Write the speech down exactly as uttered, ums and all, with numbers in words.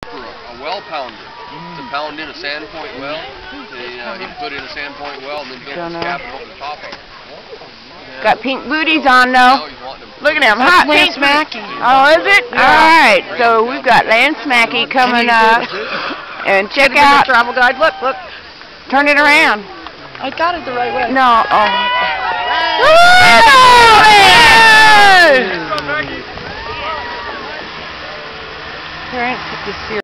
for a, a well pounder mm. to pound in a sandpoint well. They, uh, he put in a sandpoint well and then built his cabin over the top of it. Yeah. Got pink booties on though. Look at him, hot pink Mackey. Oh, is it? Yeah. All right, so we've got Lance Mackey coming up, and check out. Travel guide. Look, look. Turn it around. I got it the right way. No. Oh.